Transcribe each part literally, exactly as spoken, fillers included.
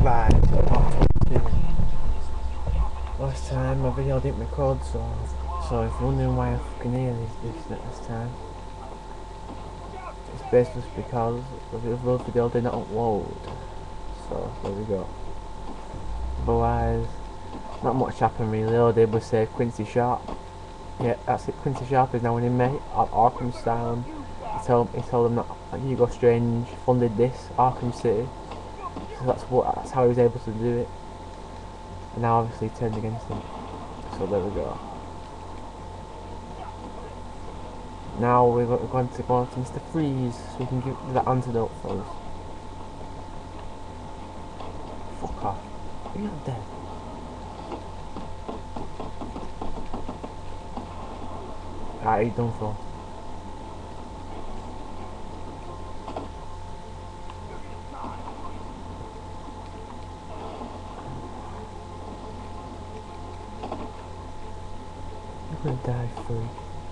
Right, so part two. Last time my video didn't record, so so if you're wondering why I fucking hear this this this time, it's basically because the other video did not upload. So there we go. Otherwise, not much happened really. All I did was say Quincy Sharp. Yeah, that's it. Quincy Sharp is now an inmate at Arkham Asylum. He told he told them that Hugo Strange funded this Arkham City. So that's what that's how he was able to do it. And now obviously turned against him. So there we go. Now we're going to go to Mister Freeze so we can give that antidote for us. Fuck off. You're not dead. Alright, you're done for. You're gonna die, freak.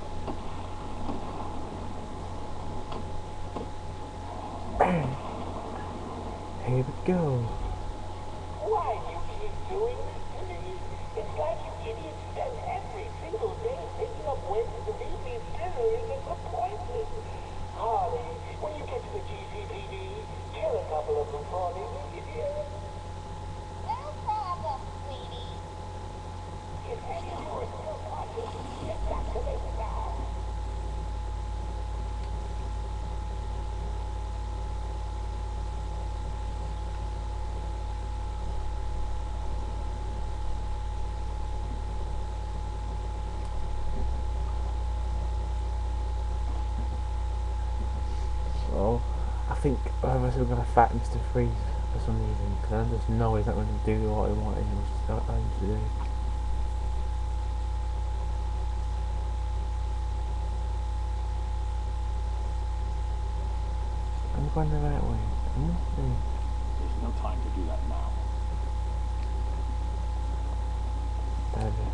Here we go. Why do you keep doing this to me? It's like you idiots spend every single day picking up ways to leave me bitterly disappointed. Harley, when you get to the G C P D, kill a couple of them for me, will you, dear? No problem, sweetie. If any of you are still watching, get back to me now. So, I think we're going to fight Mister Freeze for some reason, because I just know he's not going to do what he wanted him to do. I'm going the right way. I'm not doing. There's no time to do that now. Baby.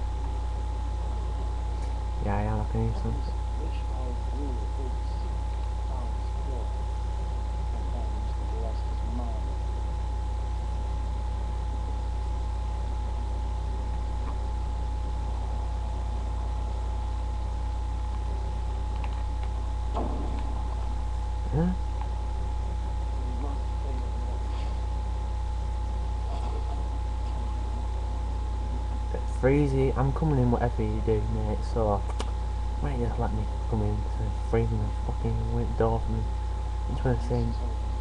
Yeah, I am. I can hear some. Huh? Freezy, I'm coming in whatever you do, mate, so why don't you just let me come in to freezing the fucking win door for me. I just want to say,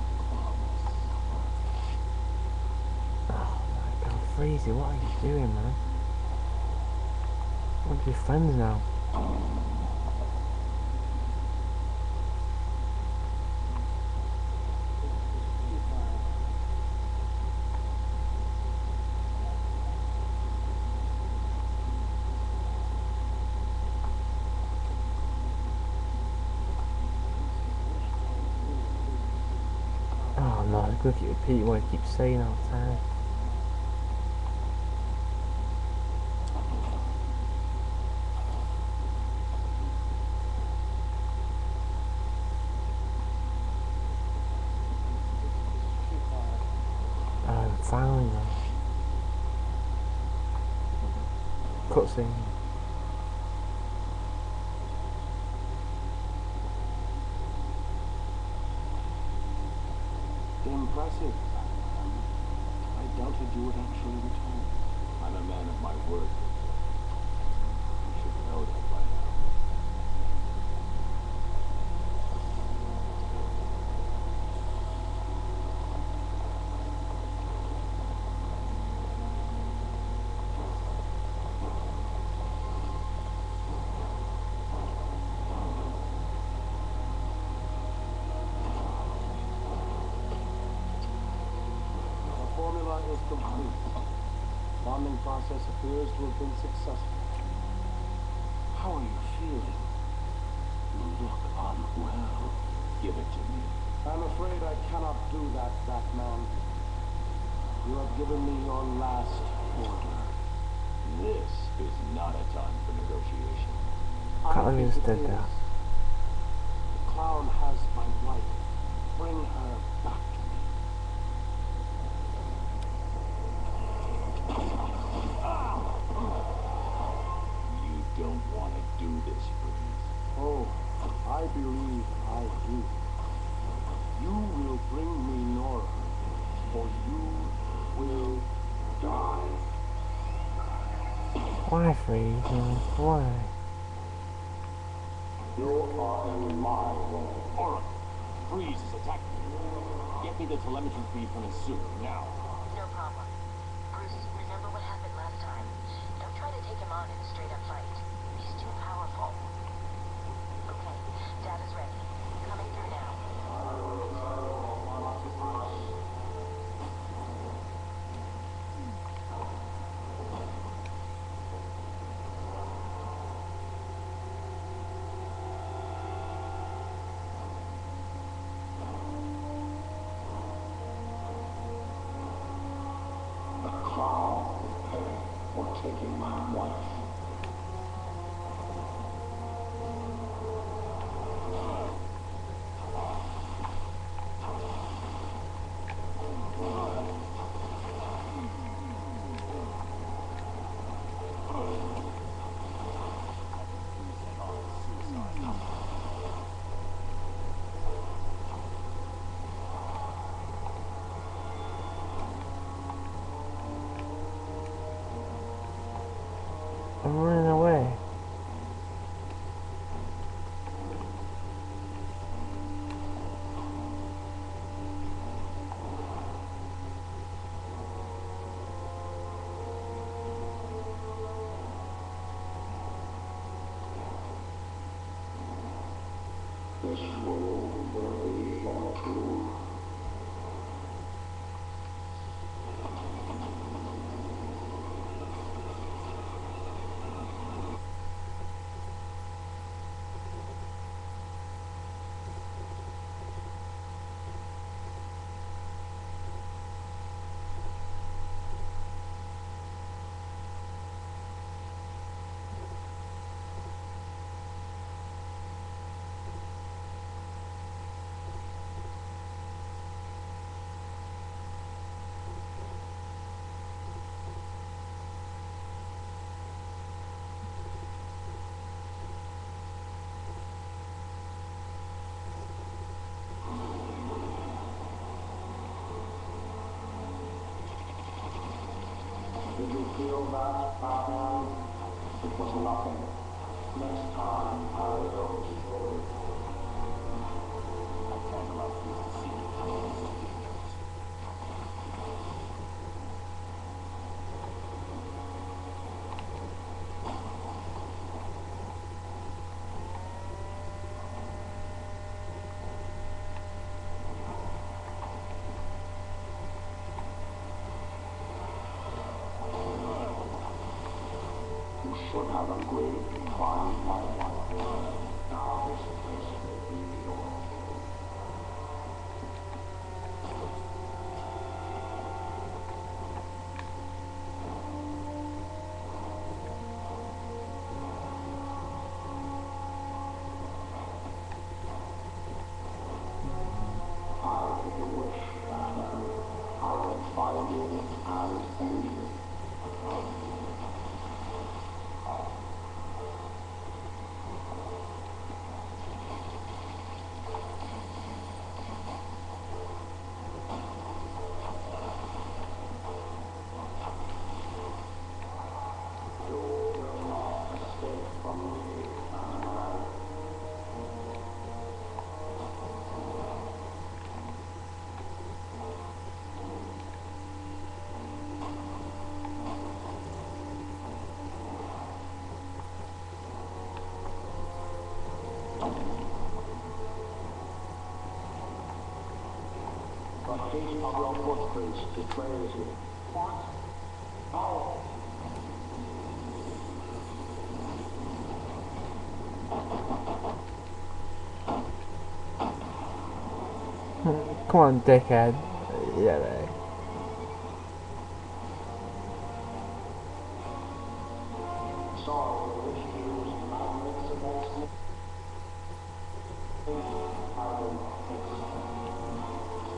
oh my god, Freezy, what are you doing, man? I want to be friends now. Oh no, I'm going to keep repeating what I keep saying all the time. Oh, finally now. Cutscene. Impressive. Um, I doubted you would actually return. I'm a man of my word. You should know that by now. Is complete. Bonding process appears to have been successful. How are you feeling? You look unwell. Give it to me. I'm afraid I cannot do that, Batman. You have given me your last order. This is not a time for negotiation. Can't I believe think he's it dead is. there. The clown has my wife. Bring her back to me. Why freezing? Why? You are in my role. Aura, freeze is attacking me. Get me the telemetry feed from his suit, now. No problem. Bruce, remember what happened last time. Don't try to take him on in a straight-up fight. He's too powerful. Okay, data's ready. Coming through now. The clown for taking my wife. I'm running away. This world will be for two. Did you feel that, Batman? It was nothing. Next time, I will destroy it. I can't allow freeze to see me. You should have agreed to find my wife. Now this place will be yours. I make a wish, Batman. I will find you and end you. You will not escape from me, Batman. The heat of your footprints betrays you. What? No! Come on, dickhead. Yeah, right. Sorry, I wish to use magnets against me. I will fix it.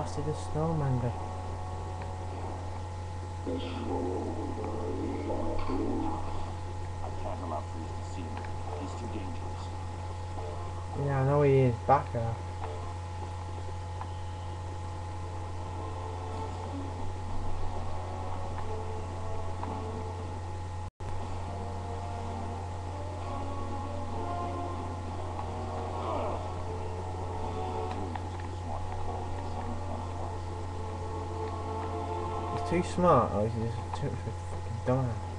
blasted a snowman guy. I can't allow Freeze to see me. He's too dangerous. Yeah, I know he is. Back off. He's too smart, or is he just too much of a fucking dumbass?